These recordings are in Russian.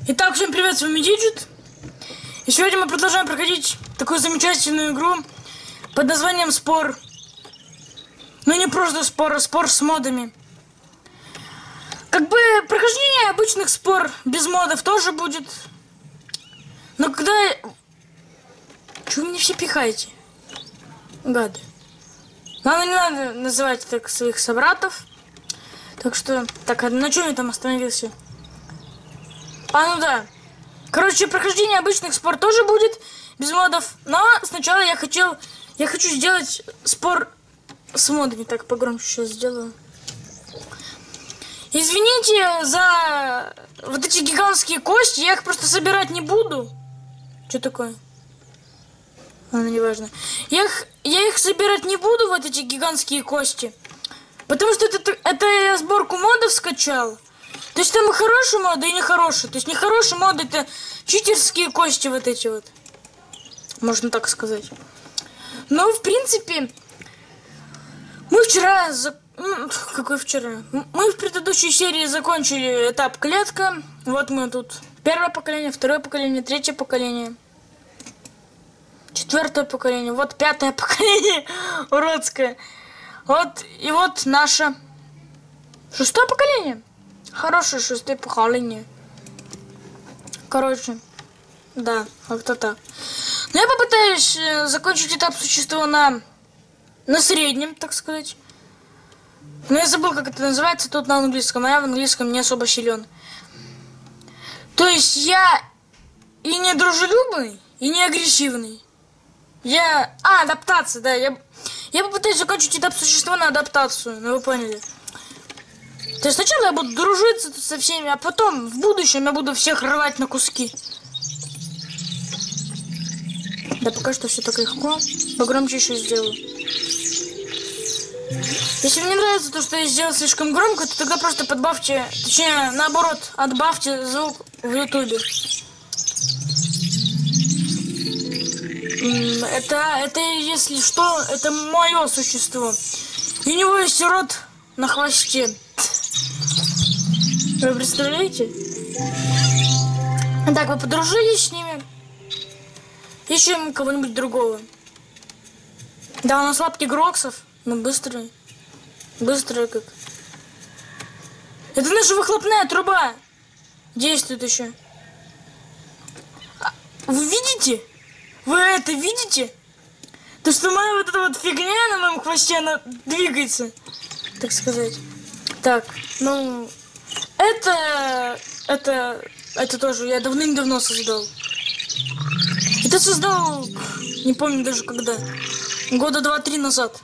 Итак, всем привет, с вами Диджит. И сегодня мы продолжаем проходить такую замечательную игру под названием Спор. Ну не просто спор, а спор с модами. Как бы прохождение обычных спор без модов тоже будет. Но когда... Чего вы мне все пихаете? Гады. Ладно, не надо называть так своих собратов. Так что... Так, а на чем я там остановился? А, ну да. Короче, прохождение обычных спор тоже будет без модов. Но сначала я хочу сделать спор с модами. Так, погромче сейчас сделаю. Извините за вот эти гигантские кости. Я их просто собирать не буду. Что такое? Ладно, неважно. Я их собирать не буду, вот эти гигантские кости. Потому что это я сборку модов скачал. То есть там и хорошие моды, и нехорошие. То есть нехорошие моды — это читерские кости вот эти вот. Можно так сказать. Но, в принципе, мы вчера... Какой вчера? Мы в предыдущей серии закончили этап клетка. Вот мы тут. Первое поколение, второе поколение, третье поколение. Четвертое поколение. Вот пятое поколение уродское. Вот, и вот наше шестое поколение. Хорошее шестое поколение. Короче, да, как-то так. Но я попытаюсь закончить этап существа на среднем, так сказать. Но я забыл, как это называется тут на английском, а я в английском не особо силен. То есть я и не дружелюбный, и не агрессивный. Адаптация, да. Я попытаюсь закончить этап существа на адаптацию, ну вы поняли. То есть сначала я буду дружиться со всеми, а потом в будущем я буду всех рвать на куски. Да пока что все так легко. Погромче еще сделаю. Если мне не нравится то, что я сделал слишком громко, то тогда просто подбавьте, точнее, наоборот, отбавьте звук в ютубе. Это, если что, это мое существо. И у него есть рот на хвосте. Вы представляете? Так, вы подружились с ними? Ищем кого-нибудь другого. Да, у нас лапки Гроксов. Мы быстрые. Быстрые как. Это наша выхлопная труба. Действует еще. Вы видите? Вы это видите? То, что моя вот эта вот фигня на моем хвосте, она двигается. Так сказать. Так, ну... Это тоже я давным-давно создал. Это создал, не помню даже когда. Года 2-3 назад.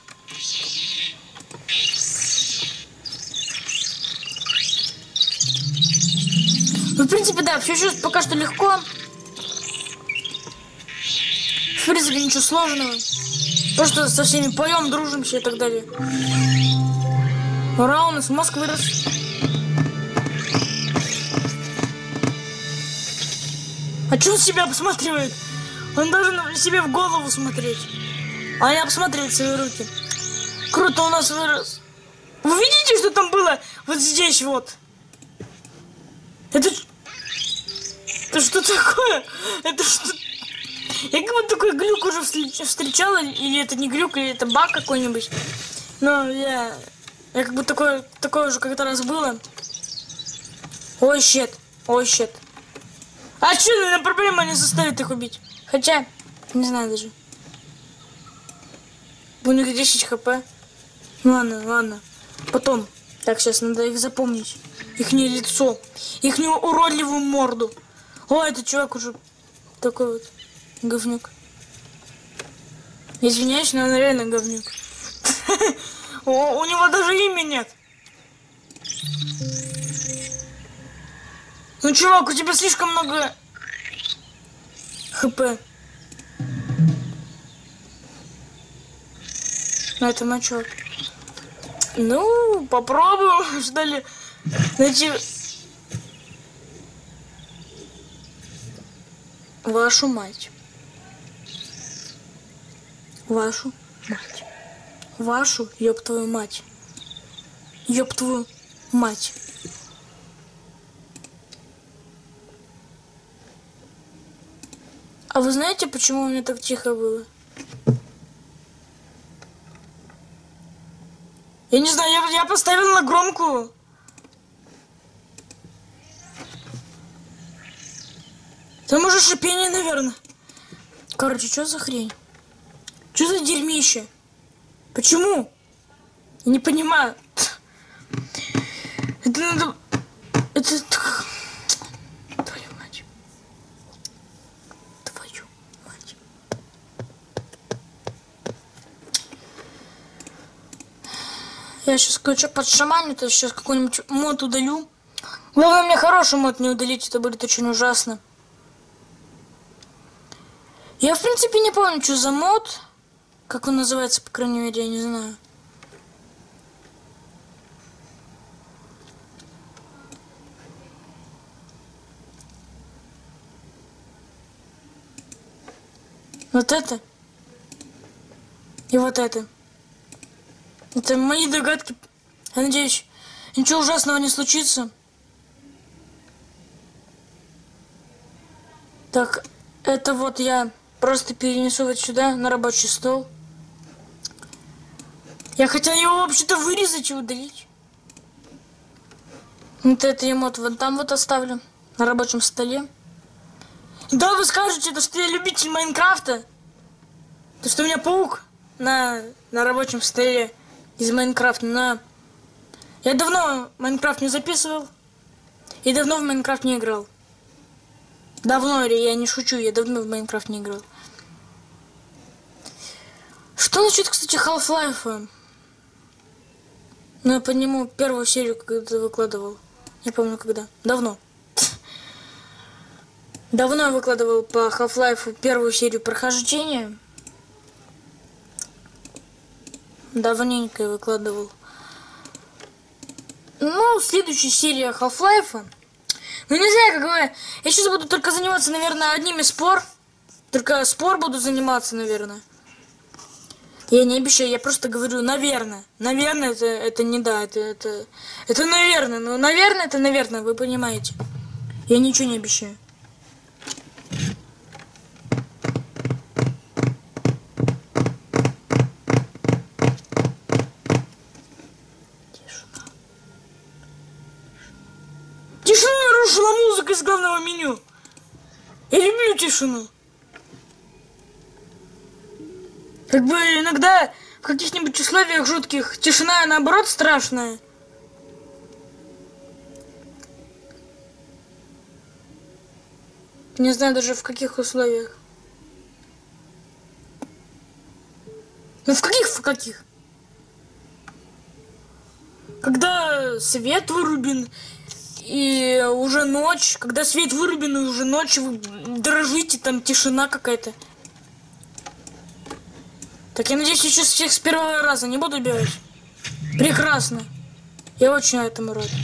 Ну, в принципе, да, все сейчас пока что легко. В принципе, ничего сложного. Просто со всеми поем, дружимся и так далее. Ура, у нас мозг вырос. А что он себя обсматривает? Он должен себе в голову смотреть. А не обсматривать свои руки. Круто, у нас вырос. Вы видите, что там было вот здесь вот? Это что такое? Это что? Я как будто такой глюк уже встречала. Или это не глюк, или это баг какой-нибудь. Но я как бы такое уже как-то раз было. Ой, щет. Ой, щет. А что, наверное, проблема не составит их убить. Хотя, не знаю даже. У них 10 хп. Ладно. Потом. Так, сейчас надо их запомнить. Ихнее лицо. Ихнюю уродливую морду. О, этот чувак уже такой вот говнюк. Извиняюсь, но он реально говнюк. У него даже имя нет. Ну, чувак, у тебя слишком много хп. На этом мачок. Ну, попробуем, что ли, найти вашу мать. Вашу мать. Вашу, ёб твою мать. Ёб твою мать. А вы знаете, почему у меня так тихо было? Я не знаю, я поставил на громкую. Там уже шипение, наверное. Короче, что за хрень? Что за дерьмище? Почему? Я не понимаю. Это надо... Это... Твою мать. Твою мать. Я сейчас кое-что подшаманю, то сейчас какой-нибудь мод удалю. Главное, мне хороший мод не удалить, это будет очень ужасно. Я, в принципе, не помню, что за мод. Как он называется, по крайней мере, я не знаю. Вот это. И вот это. Это мои догадки. Я надеюсь, ничего ужасного не случится. Так, это вот я просто перенесу вот сюда, на рабочий стол. Я хотел его вообще-то вырезать и удалить. Вот это эмот вот там вот оставлю, на рабочем столе. Да, вы скажете, то, что я любитель Майнкрафта. То, что у меня паук на рабочем столе из Майнкрафта. Но я давно Майнкрафт не записывал. И давно в Майнкрафт не играл. Давно, я не шучу, я давно в Майнкрафт не играл. Что насчет, кстати, Half-Life? Ну, я по нему первую серию когда-то выкладывал. Не помню когда. Давно. Давно я выкладывал по Half-Life первую серию прохождения. Давненько я выкладывал. Ну, следующая серия Half-Life. Ну, не знаю, как говорю. Я сейчас буду только заниматься, наверное, одними спор. Только спор буду заниматься, наверное. Я не обещаю, я просто говорю, наверное. Наверное, это не да, это наверное. Ну, наверное, это наверное, вы понимаете. Я ничего не обещаю. Тишину нарушила музыка из главного меню. Я люблю тишину. Как бы иногда в каких-нибудь условиях жутких тишина, наоборот, страшная. Не знаю даже в каких условиях. Ну в каких? Когда свет вырубен и уже ночь. Когда свет вырубен и уже ночь, вы дрожите, там тишина какая-то. Так, я надеюсь, я сейчас всех с первого раза не буду бегать. Прекрасно. Я очень этому рад.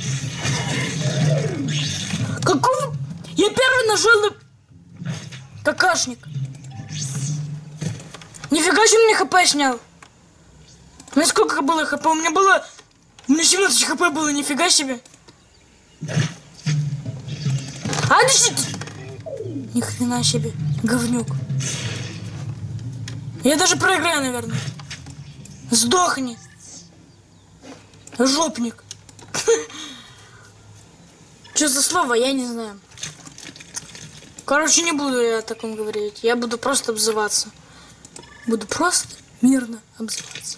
Какого? Я первый нажал на... Какашник. Нифига себе мне хп снял. У меня сколько было хп? У меня 17 хп было, нифига себе. А, ни хрена себе, говнюк. Я даже проиграю, наверное. Сдохни. Жопник. Что за слово, я не знаю. Короче, не буду я о таком говорить. Я буду просто обзываться. Буду просто мирно обзываться.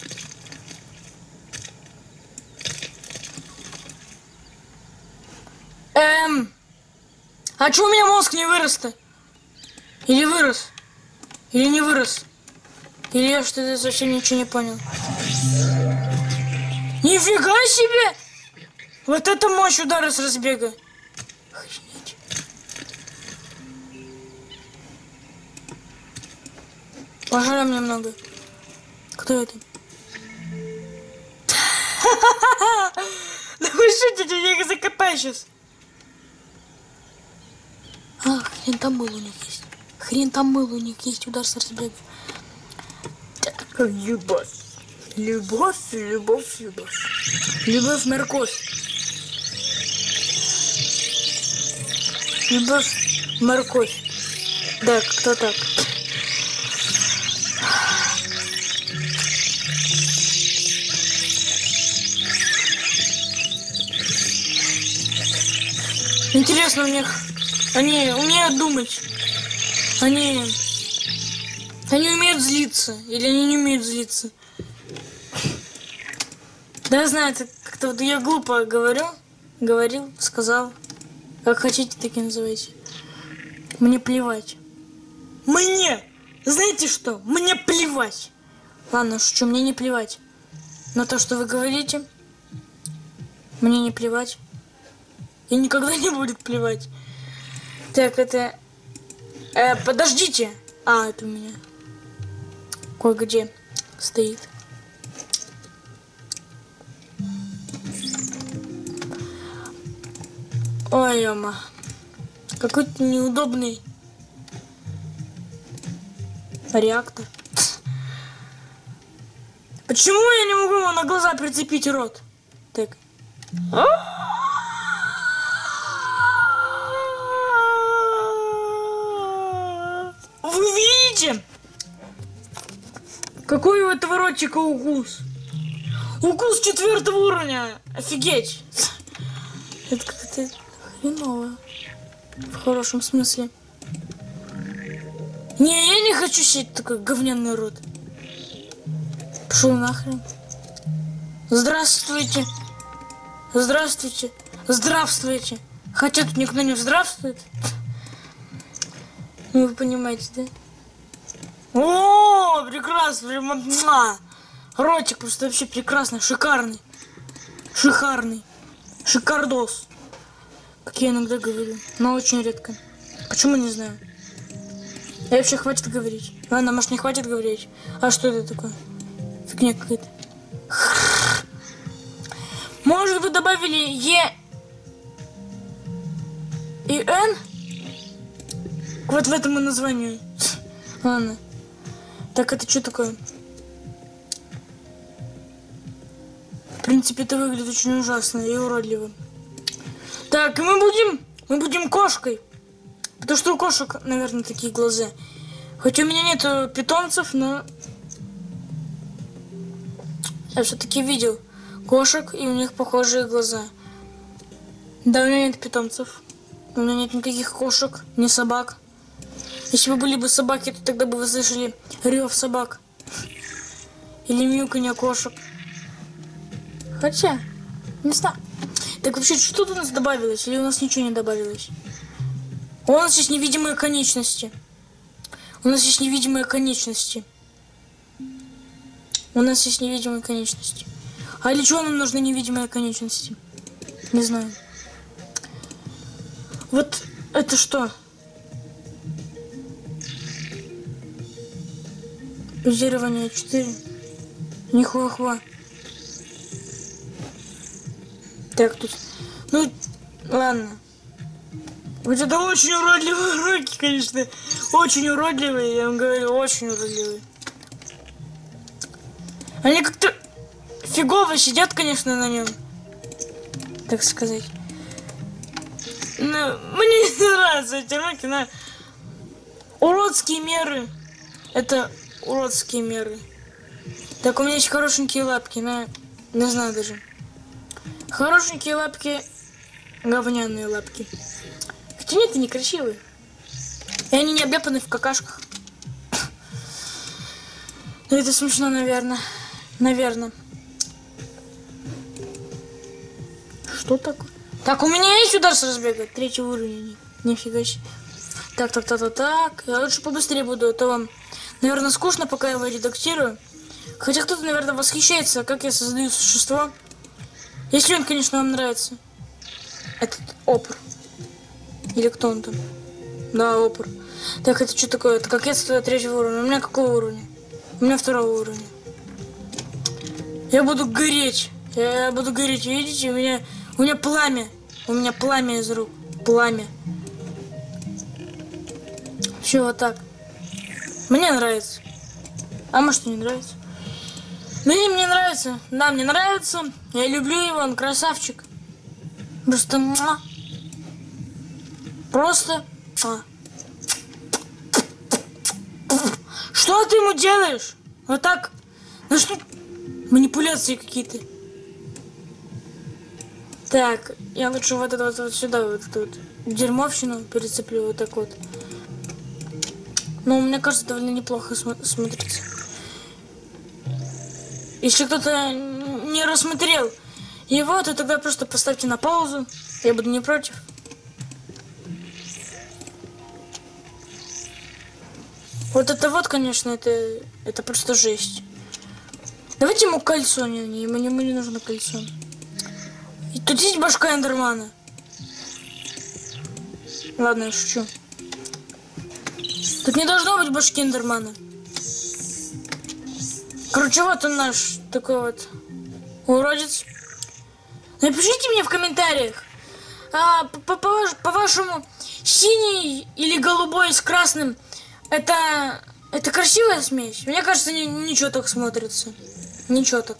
А чё у меня мозг не вырос-то? Или вырос? Или не вырос? Или я что-то совсем ничего не понял? Нифига себе! Вот это мощь удара с разбега. Охренеть. Пожалуй, мне много. Кто это? Да вы шутите, я их закопаю сейчас. А, хрен там был у них есть. Хрен там был у них есть удар с разбега. Любовь. Любовь, любовь, любовь. Любовь, морковь. Любовь, морковь. Да, как-то так. Интересно, у них... Они умеют думать. Они умеют злиться. Или они не умеют злиться. Да, я знаю, это как-то вот я глупо говорил, сказал. Как хотите, так и называйте. Мне плевать. Мне! Знаете что? Мне плевать. Ладно, шучу, мне не плевать. На то, что вы говорите, мне не плевать. И никогда не будет плевать. Так, это... подождите. А, это у меня кое-где стоит. Ой, яма. Какой-то неудобный реактор. Почему я не могу его на глаза прицепить рот? Так. Вы видите? Какой у этого ротика укус? Укус 4 уровня. Офигеть. Это как-то хреново. В хорошем смысле. Не, я не хочу сидеть такой говняный рот. Пошел нахрен. Здравствуйте. Здравствуйте. Здравствуйте. Хотя тут никто не здравствует. Ну, вы понимаете, да? О, прекрасно. Прямо. Ротик просто вообще прекрасный. Шикарный. Шикарный. Шикардос. Как я иногда говорю. Но очень редко. Почему, не знаю. Я вообще хватит говорить. Ладно, может не хватит говорить. А что это такое? Фигня какая-то. Может, вы добавили Е и Н? Вот в этому названию. Ладно. Так, это что такое? В принципе, это выглядит очень ужасно и уродливо. Так, мы будем кошкой. Потому что у кошек, наверное, такие глаза. Хоть у меня нету питомцев, но я все-таки видел кошек, и у них похожие глаза. Да, у меня нет питомцев. У меня нет никаких кошек, ни собак. Если бы были бы собаки, то тогда бы вы слышали рев собак. Или мяуканье кошек. Хотя, не знаю. Так вообще, что-то у нас добавилось? Или у нас ничего не добавилось? У нас есть невидимые конечности. У нас есть невидимые конечности. У нас есть невидимые конечности. А для чего нам нужны невидимые конечности? Не знаю. Вот это что? Позирование 4. Нихуахуа. Так, тут... Ну, ладно. Вот это очень уродливые руки, конечно. Очень уродливые, я вам говорю, очень уродливые. Они как-то фигово сидят, конечно, на нем. Так сказать. Но мне не нравятся эти руки, но... Уродские меры. Это уродские меры. Так, у меня есть хорошенькие лапки, но... Не знаю даже. Хорошенькие лапки, говняные лапки. Хотя нет, они красивые. И они не обляпаны в какашках. Ну, это смешно, наверное. Наверное. Что такое? Так, у меня есть удар с разбега. 3 уровня. Нифига себе. Так. Я лучше побыстрее буду, а то вам, наверное, скучно, пока я его редактирую. Хотя кто-то, наверное, восхищается, как я создаю существо. Если он, конечно, вам нравится. Этот опер. Или кто он там? Да, опер. Так, это что такое? Это кокетство 3 уровня. У меня какого уровня? У меня 2 уровня. Я буду гореть. Я буду гореть. Видите, у меня пламя. У меня пламя из рук. Пламя. Все вот так. Мне нравится. А может, не нравится? Мне нравится. Да, мне нравится. Я люблю его, он красавчик. Просто... Просто... Что ты ему делаешь? Вот так? Ну что? Манипуляции какие-то. Так, я лучше вот это вот сюда, вот эту вот дерьмовщину перецеплю вот так вот. Ну, мне кажется, довольно неплохо смотрится. Если кто-то не рассмотрел его, то тогда просто поставьте на паузу. Я буду не против. Вот это вот, конечно, это просто жесть. Давайте ему кольцо, ему не нужно кольцо. И тут есть башка Эндермана. Ладно, я шучу. Тут не должно быть башки Эндермана. Короче, вот он наш такой вот уродец. Напишите мне в комментариях, по-вашему, синий или голубой с красным это красивая смесь? Мне кажется, ничего так смотрится. Ничего так.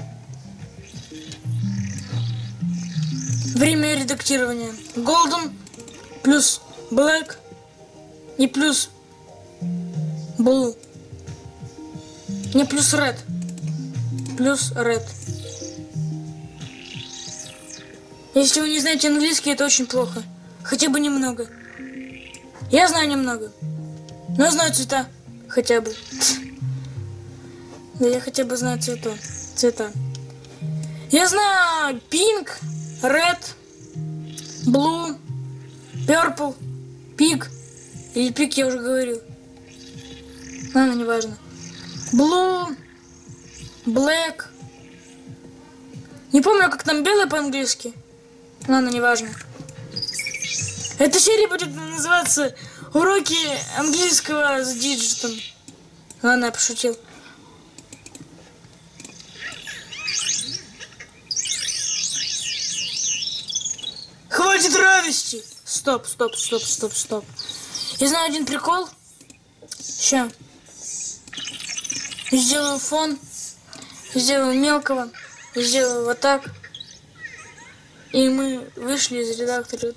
Время редактирования. Golden плюс Black и плюс Blue. Не плюс Red. Плюс Red. Если вы не знаете английский, это очень плохо. Хотя бы немного. Я знаю немного. Но знаю цвета. Хотя бы. Да я хотя бы знаю цвета. Я знаю pink, red, blue, purple, pig. Или pig я уже говорил. Ладно, неважно. Blue, black. Не помню, как там белый по-английски. Ладно, неважно. Эта серия будет называться «Уроки английского с диджитом». Ладно, я пошутил. Хватит радости! Стоп. Я знаю один прикол. Ща. Сделаю фон. Сделаю мелкого. Сделаю вот так. И мы вышли из редактора.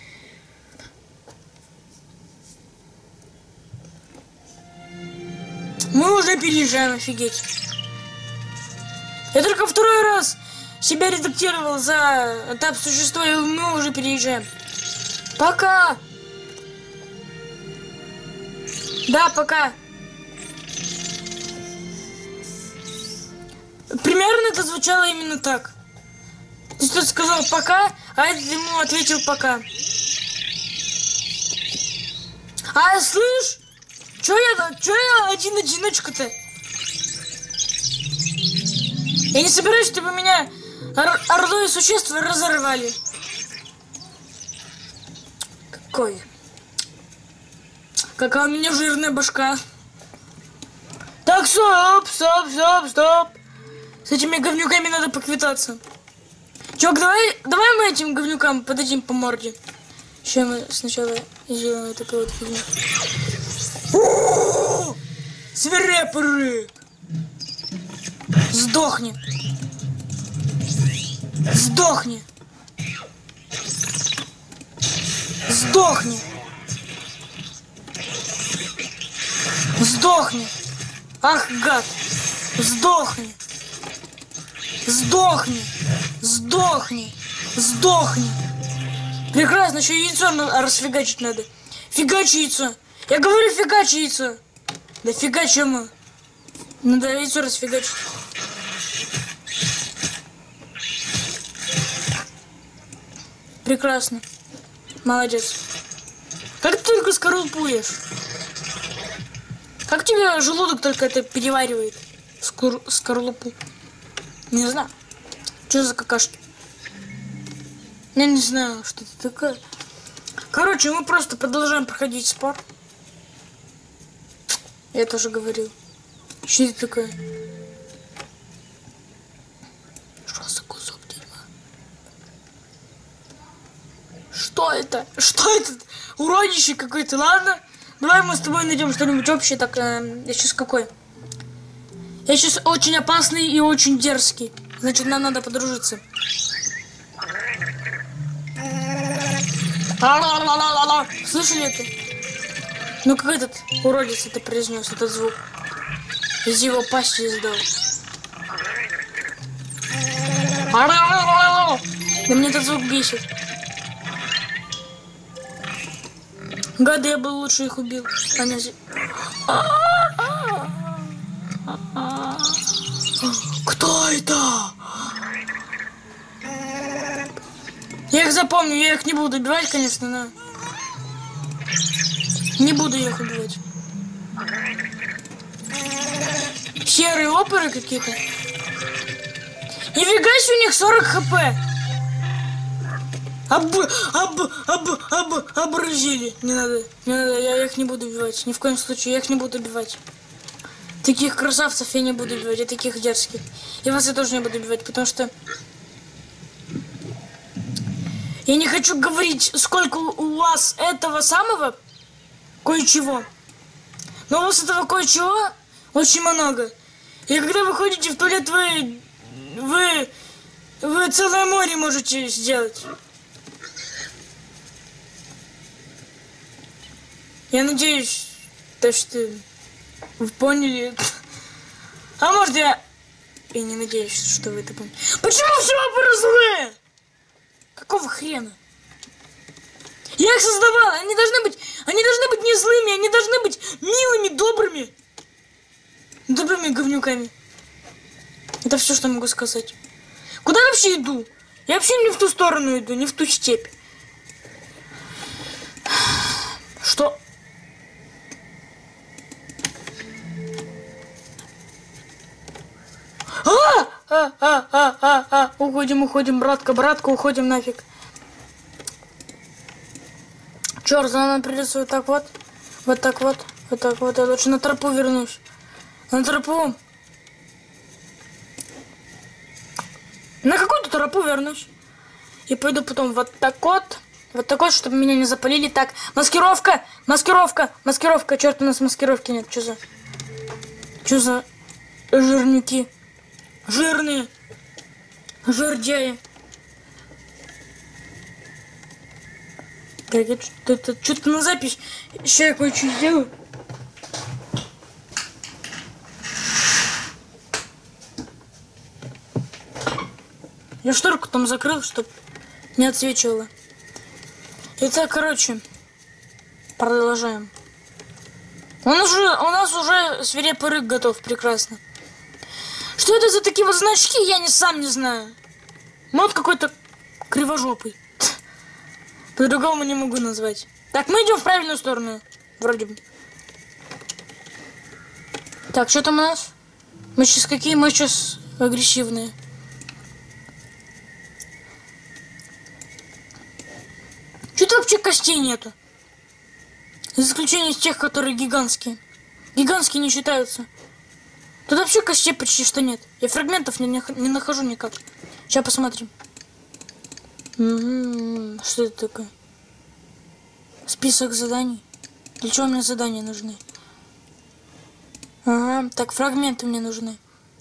Мы уже переезжаем, офигеть. Я только второй раз себя редактировал за этап существа, и мы уже переезжаем. Пока! Да, пока. Примерно это звучало именно так. Ты что сказал пока, а я ему ответил пока. А слышь, чё я одиночка-то? Я не собираюсь, чтобы меня ордой существ разорвали. Какая у меня жирная башка. Так, стоп. С этими говнюками надо поквитаться. Чувак, давай мы этим говнюкам подадим по морде. Сейчас мы сначала сделаем такую вот фигню. Свирепый рык! Сдохни! Ах, гад! Сдохни! Прекрасно, еще яйцо расфигачить надо. Фигачь яйцо. Я говорю, фигачь яйцо. Да фигачь ему. Надо яйцо расфигачить. Прекрасно. Молодец. Как ты только скорлупуешь? Как тебе желудок только это переваривает? Скорлупу. Не знаю. Что за какашки? Я не знаю, что это такое. Короче, мы просто продолжаем проходить спор. Я тоже говорил. Что это такое? Что за кусок дерьма? Что это? Что это? Уродище какой-то, ладно? Давай мы с тобой найдем что-нибудь общее. Так, я сейчас какой? Я сейчас очень опасный и очень дерзкий. Значит, нам надо подружиться. Слышали это? Ну как этот уродец это произнес, этот звук? Из его пасти издал. Да мне этот звук бесит. Гады, я бы лучше их убил. Кто это? Я их запомню, я их не буду убивать, конечно, но... Не буду я их убивать. Серые оперы какие-то. Нифига себе, у них 40 хп. Оборзили. Не надо, я их не буду убивать. Ни в коем случае, я их не буду убивать. Таких красавцев я не буду убивать, я таких дерзких. И вас я тоже не буду убивать, потому что... Я не хочу говорить, сколько у вас этого самого кое-чего. Но у вас этого кое-чего очень много. И когда вы ходите в туалет, вы целое море можете сделать. Я надеюсь, то, что вы поняли. А может я не надеюсь, что вы это поняли. Почему все образует? Какого хрена? Я их создавал, они должны быть не злыми, они должны быть милыми, добрыми говнюками. Это все, что могу сказать. Куда я вообще иду? Я вообще не в ту сторону иду, не в ту степь. Что? Уходим, братка, уходим нафиг. Черт, нам придется вот так вот. Я лучше на тропу вернусь. На тропу. На какую-то тропу вернусь. И пойду потом вот так вот, чтобы меня не запалили. Так, маскировка. Черт, у нас маскировки нет. Что за жирнюки? Жирные. Жердяи. Так, я что-то на запись. Сейчас я кое-что сделаю. Я шторку там закрыл, чтобы не отсвечивало. Итак, короче, продолжаем. У нас уже свирепый рык готов, прекрасно. Что это за такие вот значки, я сам не знаю. Мод какой-то кривожопый. По-другому не могу назвать. Так, мы идем в правильную сторону. Вроде бы. Так, что там у нас? Мы сейчас какие? Мы сейчас агрессивные. Что-то вообще костей нету. За исключением тех, которые гигантские. Гигантские не считаются. Тут вообще костей почти что нет. Я фрагментов не нахожу никак. Сейчас посмотрим. Что это такое? Список заданий. Для чего мне задания нужны? Ага, так, фрагменты мне нужны.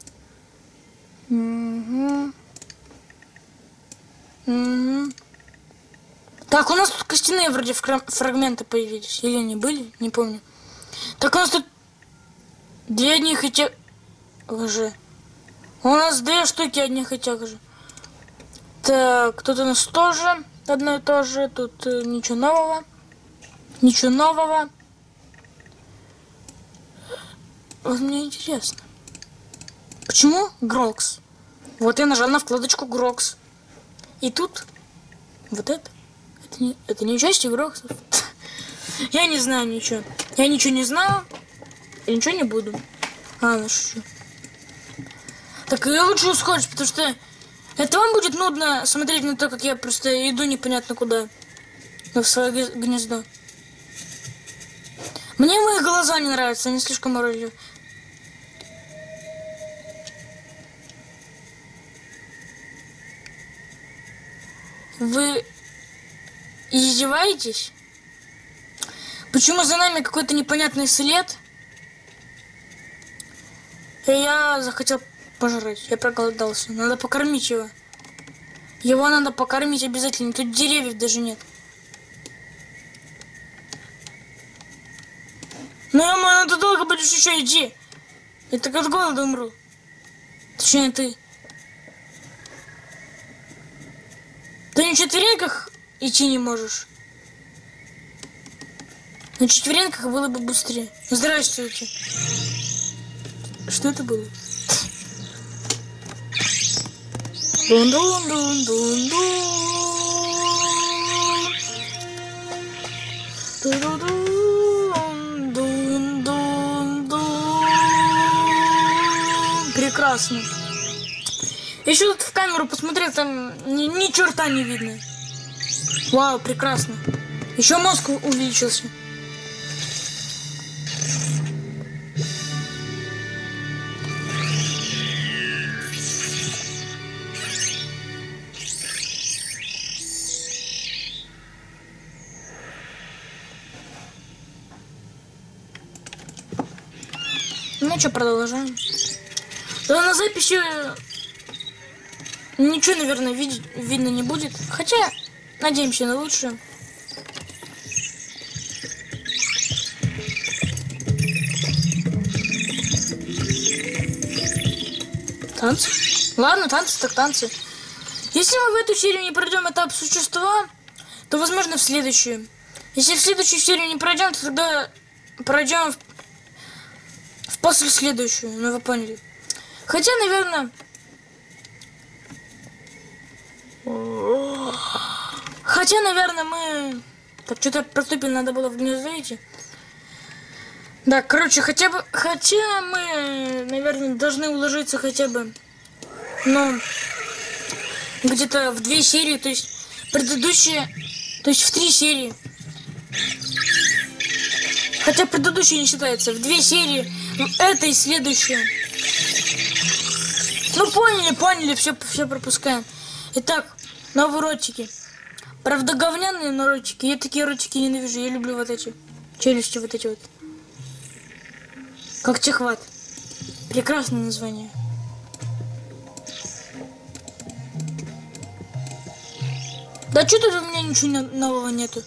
Так, у нас тут костяные вроде фрагменты появились. Или они были? Не помню. Так, у нас тут две одних и тех же. У нас две штуки одних и тех же. Так, тут у нас тоже одно и то же. Тут ничего нового. Ничего нового. Вот мне интересно. Почему Грокс? Вот я нажал на вкладочку Грокс. И тут вот это. Это не участие Гроксов. Я не знаю ничего. Я ничего не знаю. Я ничего не буду. Ладно, шучу. Так, я лучше ускорюсь, потому что это вам будет нудно смотреть на то, как я просто иду непонятно куда. В свое гнездо. Мне мои глаза не нравятся, они слишком уродливы. Вы издеваетесь? Почему за нами какой-то непонятный след? И я захотел пожрать. Я проголодался. Надо покормить его. Его надо покормить обязательно. Тут деревьев даже нет. Ну, мама, ты долго будешь еще идти. Я так от голода умру. Точнее, ты. Ты на четвереньках идти не можешь. На четвереньках было бы быстрее. Здравствуйте. Что это было? Прекрасно. Еще тут в камеру посмотрел, там ни черта не видно. Вау, прекрасно. Еще мозг увеличился. Ну что, продолжаем. Да, на записи ничего, наверное, видно не будет. Хотя, надеемся на лучшее. Танцы? Ладно, танцы так танцы. Если мы в эту серию не пройдем этап существа, то, возможно, в следующую. Если в следующую серию не пройдем, то тогда пройдем в после следующую. Ну, вы поняли. Хотя, наверное... Хотя, наверное, мы... Так, что-то проступили, надо было внизу идти. Да, короче, хотя мы, наверное, должны уложиться хотя бы, ну, где-то в 2 серии, то есть предыдущие, то есть в 3 серии. Хотя предыдущие не считается, в 2 серии, это и следующее. Ну, поняли, все пропускаем. Итак, новые ротики. Правда, говняные, но ротики. Я такие ротики ненавижу, я люблю вот эти челюсти, вот эти вот. Когтехват. Прекрасное название. Да что тут у меня ничего нового нету?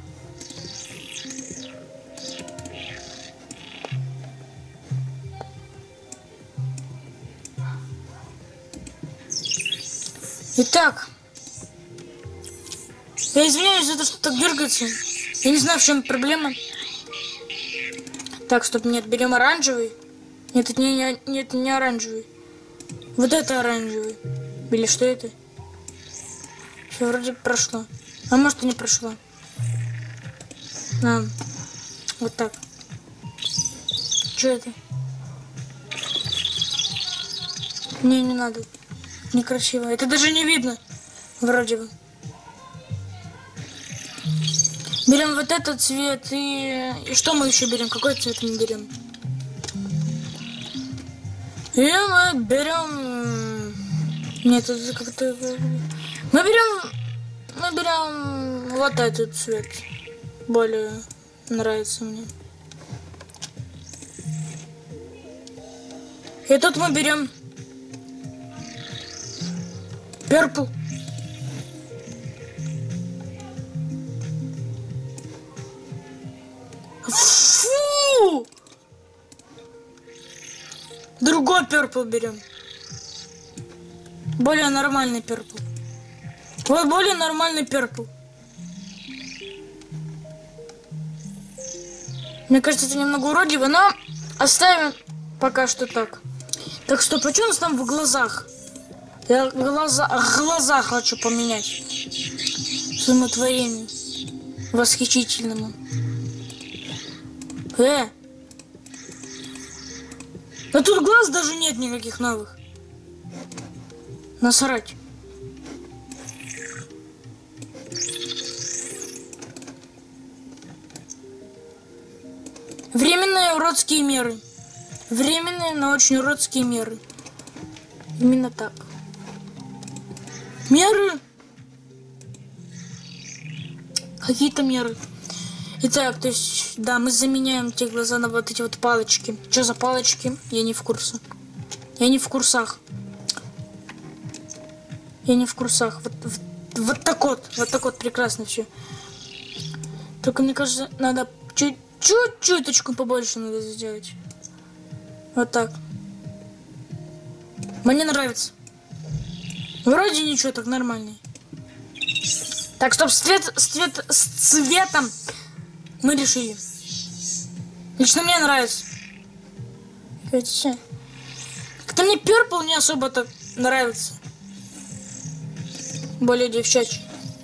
Итак. Я извиняюсь за то, что так дергается. Я не знаю, в чем проблема. Так, стоп, нет, берем оранжевый. Нет, это не оранжевый. Вот это оранжевый. Или что это? Все вроде прошло. А может и не прошло. Вот так. Что это? Не надо. Некрасиво. Это даже не видно. Вроде бы. Берем вот этот цвет и что мы еще берем? Какой цвет мы берем? И мы берем... Нет, это как-то... Мы берем вот этот цвет. Более нравится мне. И тут мы берем purple. Фу! Другой purple берем. Более нормальный purple. Вот более нормальный purple. Мне кажется, это немного уродливо, но оставим пока что так. Так что, почему у нас там в глазах? Я глаза хочу поменять. Своему творению восхитительному. Да тут глаз даже нет никаких новых. Насрать. Временные уродские меры. Временные, но очень уродские меры. Именно так. Меры. Какие-то меры. Итак, то есть, да, мы заменяем те глаза на вот эти вот палочки. Что за палочки? Я не в курсе. Я не в курсах. Я не в курсах. Вот так вот прекрасно все. Только мне кажется, надо чуть-чуточку побольше надо сделать. Вот так. Мне нравится. Вроде ничего, так нормально. Так, стоп, с цветом мы решили. Лично мне нравится. Как-то мне Purple не особо так нравится. Более девчачий.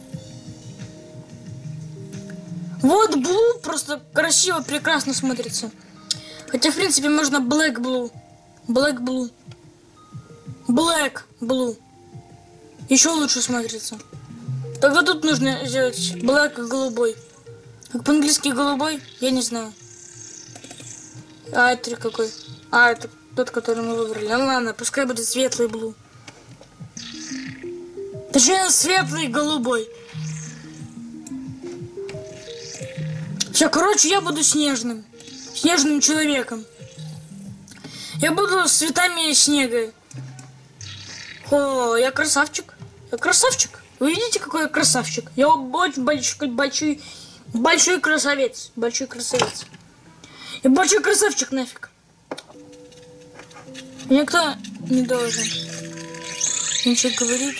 Вот Blue просто красиво, прекрасно смотрится. Хотя, в принципе, можно Black Blue. Black Blue. Black Blue. Еще лучше смотрится. Тогда тут нужно сделать Black голубой. Как по-английски голубой, я не знаю. А это какой? А, это тот, который мы выбрали. Ну ладно, пускай будет светлый Blue. Точнее, светлый голубой. Все, короче, я буду снежным. Снежным человеком. Я буду с цветами снега. О, я красавчик. Я красавчик. Вы видите, какой я красавчик? Я очень большой красавец. Большой красавец. Я большой красавчик нафиг. Никто не должен ничего говорить.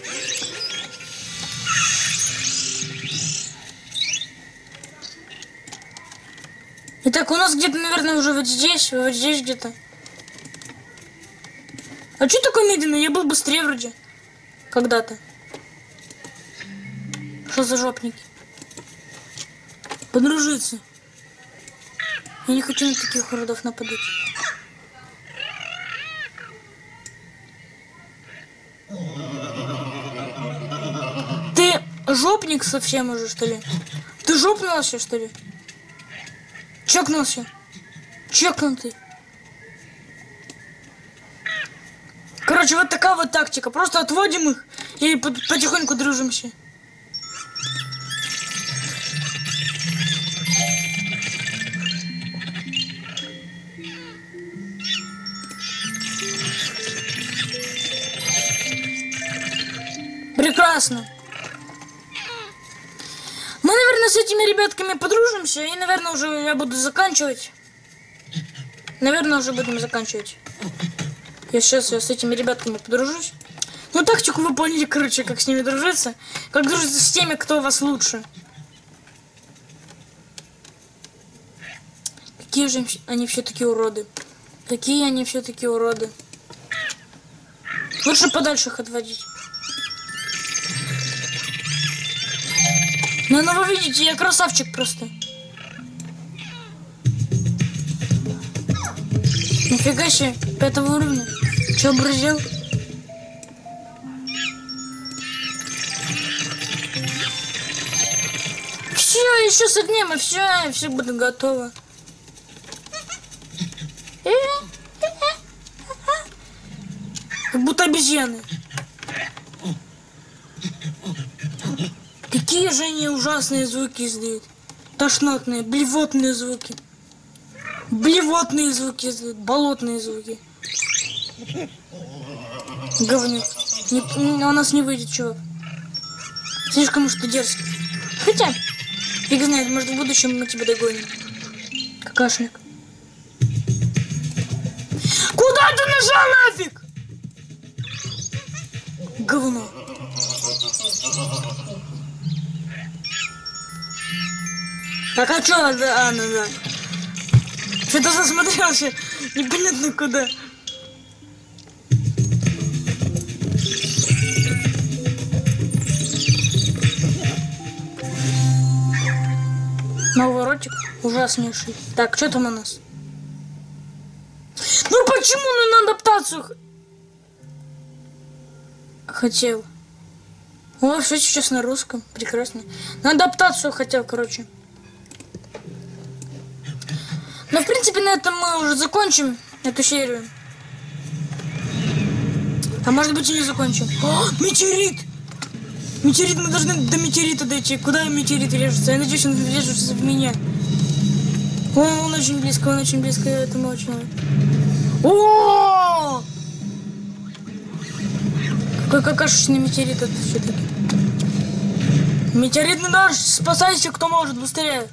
Итак, у нас где-то, наверное, уже вот здесь где-то. А что такое медленно? Я был быстрее вроде. Когда-то. Что за жопники? Подружиться. Я не хочу на таких уродов нападать. Ты жопник совсем уже, что ли? Ты жопнулся, что ли? Чокнулся. Чокнутый. Короче, вот такая вот тактика. Просто отводим их и потихоньку дружимся. Прекрасно. Мы, наверное, с этими ребятками подружимся. И, наверное, уже я буду заканчивать. Наверное, уже будем заканчивать. Я с этими ребятками подружусь. Ну, тактику вы поняли, короче, как с ними дружиться. Как дружиться с теми, кто у вас лучше. Какие же они все-таки уроды. Какие они все-таки уроды. Лучше подальше их отводить. Ну, вы видите, я красавчик просто. Нифига себе, 5-го уровня. Че, образил? Все, еще с одним, и все будет готово. Как будто обезьяны. Какие же они ужасные звуки издают. Тошнотные, блевотные звуки. Блевотные звуки издают, болотные звуки. Говнюк. У нас не выйдет, чувак. Слишком уж ты дерзкий. Хотя, фиг знает, может в будущем мы тебя догоним. Какашник. Куда ты нажал нафиг? Говно. Так, а чё? Ну да. Что-то засмотрелся. Непонятно куда. Новый ротик ужаснейший. Так, что там у нас? Ну почему на адаптацию хотел? О, все сейчас на русском. Прекрасно. На адаптацию хотел, короче. Но, в принципе, на этом мы уже закончим эту серию. А может быть и не закончим. О, метеорит! Метеорит, мы должны до метеорита дойти. Куда метеорит режется? Я надеюсь, он режется в меня. Он очень близко, это мы очень... О! Какой какашечный метеорит это все-таки. Метеоритный дождь, спасайся, кто может, быстрее.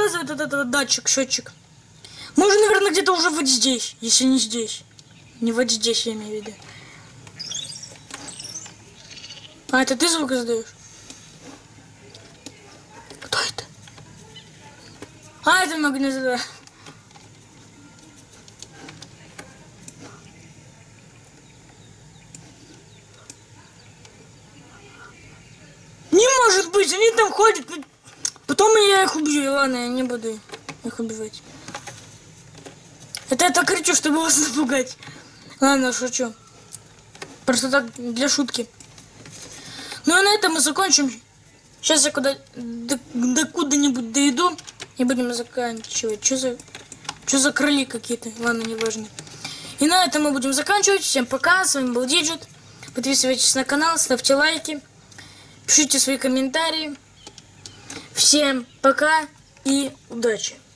показывает этот датчик, счетчик. Мы уже, наверное, где-то уже вот здесь, если не здесь. Не вот здесь, я имею в виду. А, это ты звук издаешь? Кто это? А, это магнитофон. Не может быть, они там ходят. Потом я их убью. Ладно, я не буду их убивать. Это я так кричу, чтобы вас напугать. Ладно, шучу. Просто так, для шутки. Ну а на этом мы закончим. Сейчас я до куда-нибудь дойду и будем заканчивать. Что за крыли какие-то? Ладно, не важно. И на этом мы будем заканчивать. Всем пока, с вами был Диджит. Подписывайтесь на канал, ставьте лайки, пишите свои комментарии. Всем пока и удачи!